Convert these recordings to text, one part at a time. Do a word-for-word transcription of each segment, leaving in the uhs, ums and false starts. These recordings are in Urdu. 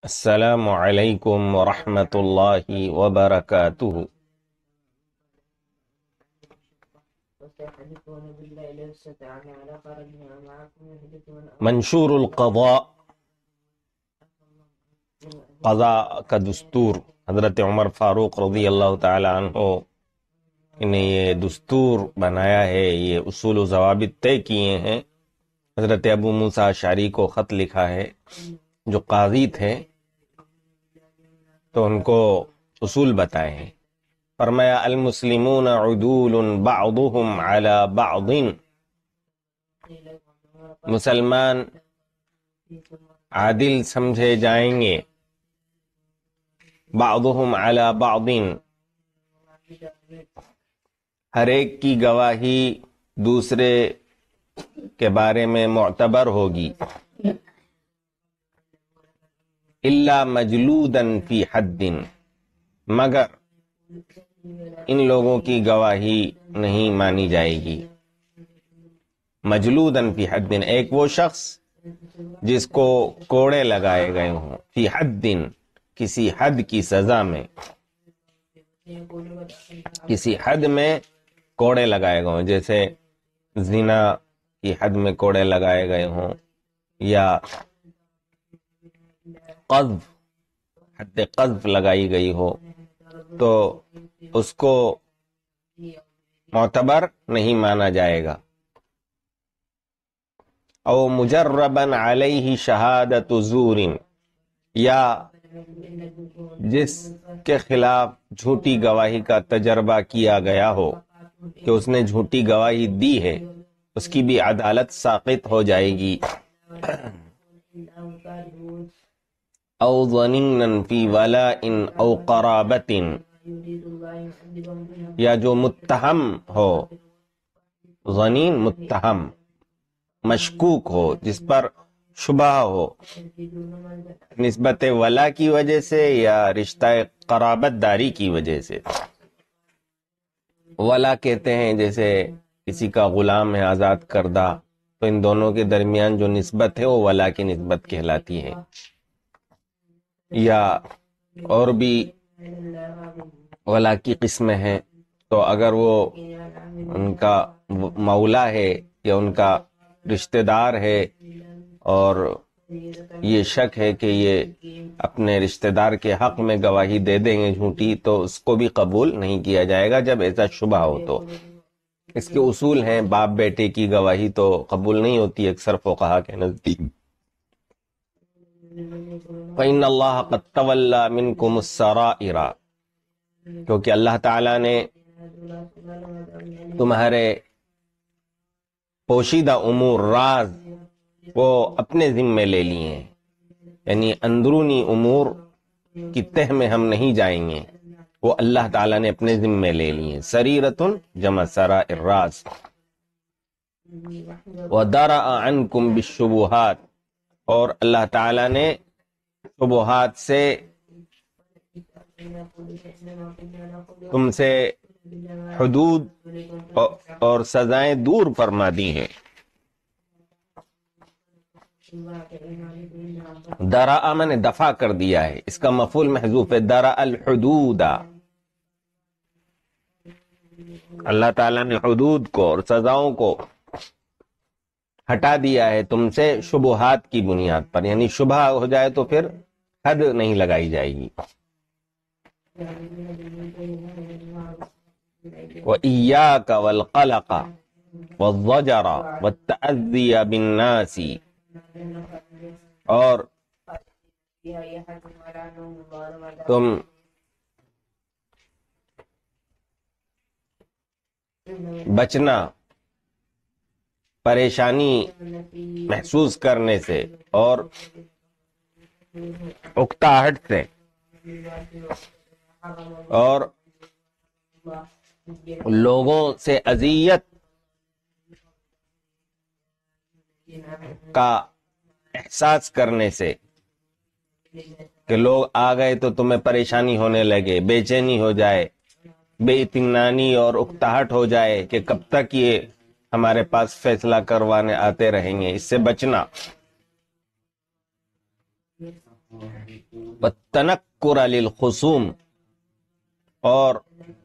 السلام علیکم ورحمۃ اللہ وبرکاتہ۔ منشور القضاء، قضاء کا دستور، حضرت عمر فاروق رضی اللہ تعالی عنہ نے یہ دستور بنایا ہے، یہ اصول و ضوابط طے کیے ہیں۔ حضرت ابو موسیٰ اشعری کو خط لکھا ہے جو قاضی تھے، تو ان کو اصول بتائے ہیں۔ فرمایا المسلمون عدول بعضهم على بعض، مسلمان عادل سمجھے جائیں گے، بعضهم على بعض، ہر ایک کی گواہی دوسرے کے بارے میں معتبر ہوگی، الا مجلودا فی حد، مگر ان لوگوں کی گواہی نہیں مانی جائے گی۔ مجلودا فی حد، ایک وہ شخص جس کو کوڑے لگائے گئے ہوں، فی حد، کسی حد کی سزا میں، کسی حد میں کوڑے لگائے گئے ہوں، جیسے زنا کی حد میں کوڑے لگائے گئے ہوں، یا قذف، حد قذف لگائی گئی ہو، تو اس کو معتبر نہیں مانا جائے گا۔ او مجربا علیہ شہادت زور، یا جس کے خلاف جھوٹی گواہی کا تجربہ کیا گیا ہو کہ اس نے جھوٹی گواہی دی ہے، اس کی بھی عدالت ساقط ہو جائے گی۔ او ظنینا فی ولاء او قرابت، یا جو متہم ہو، ظنین متہم، مشکوک ہو، جس پر شبہ ہو، نسبت ولا کی وجہ سے یا رشتہ قرابت داری کی وجہ سے۔ ولا کہتے ہیں جیسے کسی کا غلام ہے آزاد کردہ، تو ان دونوں کے درمیان جو نسبت ہے وہ ولا کی نسبت کہلاتی ہے۔ یا اور بھی ولا کی قسمیں ہیں، تو اگر وہ ان کا مولا ہے یا ان کا رشتہ دار ہے، اور یہ شک ہے کہ یہ اپنے رشتہ دار کے حق میں گواہی دے دیں گے جھوٹی، تو اس کو بھی قبول نہیں کیا جائے گا جب ایسا شبہ ہو۔ تو اس کے اصول ہیں، باپ بیٹے کی گواہی تو قبول نہیں ہوتی اکثر فقہا کے نزدیک۔ فَإِنَّ اللَّهَ قَدْ تَوَلَّى مِنْكُمُ السَّرَائِرَ، کیونکہ اللہ تعالیٰ نے تمہارے پوشیدہ امور، راز، وہ اپنے ذمے لے لیے ہیں، یعنی اندرونی امور کی تہ میں ہم نہیں جائیں گے، وہ اللہ تعالیٰ نے اپنے ذمے لے لیے ہیں۔ سریرتن جمع سرائر، راز۔ وَدَرَأَ عَنْكُمْ بِالشُّبُهَاتِ، اور اللہ تعالیٰ نے شبہات سے تم سے حدود اور سزائیں دور فرما دی ہیں۔ درا میں نے دفع کر دیا ہے، اس کا مفعول محذوف ہے، درا الحدود، اللہ تعالیٰ نے حدود کو اور سزاؤں کو ہٹا دیا ہے تم سے شبہات کی بنیاد پر، یعنی شبہ ہو جائے تو پھر حد نہیں لگائی جائے گی۔ وَإِيَّاكَ وَالْقَلَقَ وَالضَّجَرَ وَالتَّأَذِّيَ بِالنَّاسِ، اور تم بچنا پریشانی محسوس کرنے سے اور اکتاہٹ سے، اور لوگوں سے اذیت کا احساس کرنے سے، کہ لوگ آ گئے تو تمہیں پریشانی ہونے لگے، بے چینی ہو جائے، بے اطمینانی اور اکتاہٹ ہو جائے کہ کب تک یہ ہمارے پاس فیصلہ کروانے آتے رہیں گے، اس سے بچنا۔ والتنکر للخصوم، اور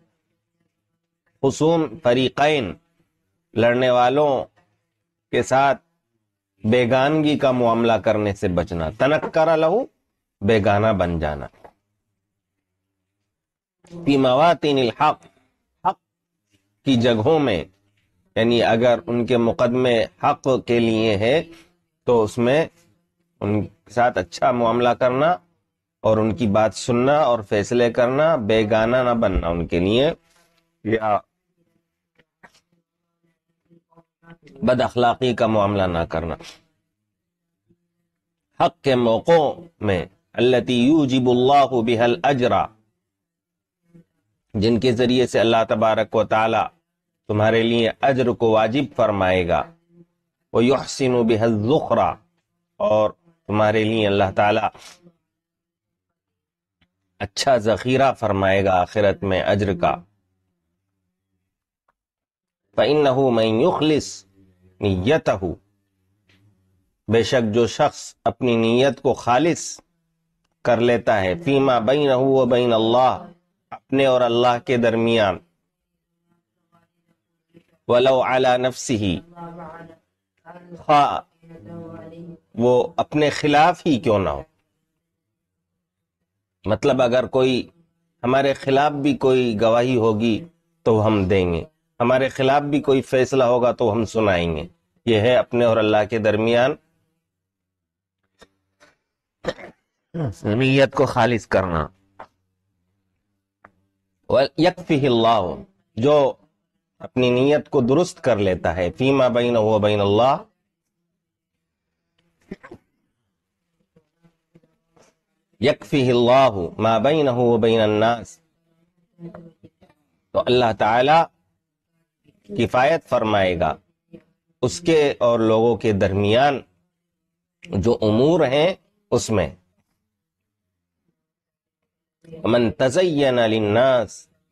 خصوم فریقین لڑنے والوں کے ساتھ بیگانگی کا معاملہ کرنے سے بچنا. تنکر لہو بیگانہ بن جانا. فی مواطن الحق، حق کی جگہوں میں، یعنی اگر ان کے مقدمے حق کے لیے ہے تو اس میں ان کے ساتھ اچھا معاملہ کرنا اور ان کی بات سننا اور فیصلے کرنا، بیگانہ نہ بننا ان کے لیے یا بد اخلاقی کا معاملہ نہ کرنا. حق کے موقعوں میں التی یوجب اللہ بها الاجر، جن کے ذریعے سے اللہ تبارک و تعالی تمہارے لیے اجر کو واجب فرمائے گا. وَيُحْسِنُ بِهَا الذُّخْرَ، اور تمہارے لیے اللہ تعالی اچھا ذخیرہ فرمائے گا آخرت میں اجر کا. فَإِنَّهُ مَن يُخْلِصْ نِيَّتَهُ، بے شک جو شخص اپنی نیت کو خالص کر لیتا ہے، فیما بینہ و بین اللہ، اپنے اور اللہ کے درمیان، ولو علی نفسہ، خواہ وہ اپنے خلاف ہی کیوں نہ ہو. مطلب اگر کوئی ہمارے خلاف بھی کوئی گواہی ہوگی تو ہم دیں گے، ہمارے خلاف بھی کوئی فیصلہ ہوگا تو ہم سنائیں گے. یہ ہے اپنے اور اللہ کے درمیان نیت کو خالص کرنا. یکفیہ اللہ، جو اپنی نیت کو درست کر لیتا ہے، فیما بینہ و بین اللہ، یکفیہ اللہ ما بینہ و بین الناس، تو اللہ تعالی کفایت فرمائے گا اس کے اور لوگوں کے درمیان جو امور ہیں اس میں. من تزین للناس،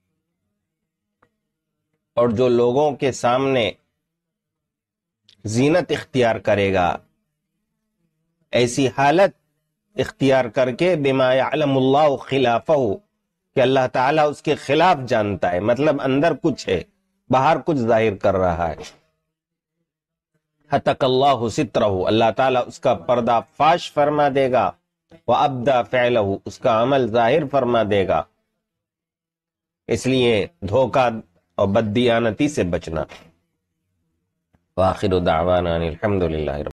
اور جو لوگوں کے سامنے زینت اختیار کرے گا، ایسی حالت اختیار کر کے، بما یعلم اللہ خلافہ، کہ اللہ تعالیٰ اس کے خلاف جانتا ہے، مطلب اندر کچھ ہے باہر کچھ ظاہر کر رہا ہے. ہتک اللہ سترہ، اللہ تعالیٰ اس کا پردہ فاش فرما دے گا. وَأَبْدَى فِعْلَهُ، اس کا عمل ظاہر فرما دے گا. اس لیے دھوکہ اور بددیانتی سے بچنا. وآخر دعوانا الحمد للہ.